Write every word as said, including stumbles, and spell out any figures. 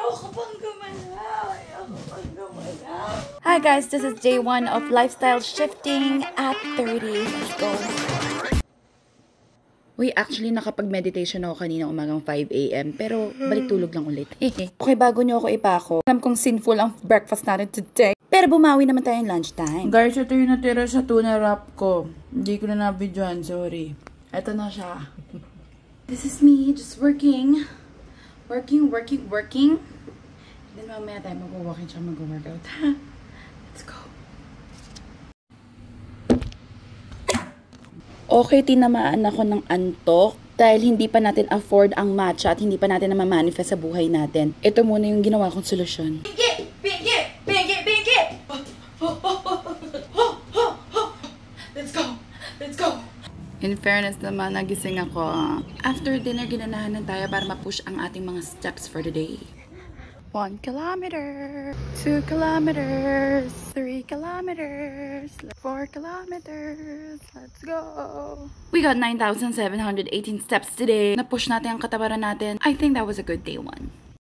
Ayoko pang gumalaw. Ayoko pang gumalaw. Hi guys, this is day one of lifestyle shifting at thirty. Let's go. Uy, actually nakapag-meditation ako kanina umagang five A M pero balik tulog lang ulit. Okay, bago nyo ako ipako, alam kong sinful ang breakfast natin today. Pero bumawi naman tayong lunchtime. Guys, ito yung natira sa tuna wrap ko. Hindi ko na na-videoan, sorry. Ito na siya. This is me, just working. Working, working, working. Then mamaya tayo mag-walking siya mag-workout. Let's go. Okay, tinamaan ako ng antok dahil hindi pa natin afford ang matcha at hindi pa natin na ma-manifest sa buhay natin. Ito muna yung ginawa kong solusyon. Pinky! Pinky! Pinky! Pinky! Let's go! Let's go! In fairness naman, nagising ako. After dinner, ginanahan na tayo para ma-push ang ating mga steps for the day. One kilometer, two kilometers, three kilometers, four kilometers. Let's go. We got nine thousand seven hundred eighteen steps today. Na-push natin ang katabaran natin. I think that was a good day one.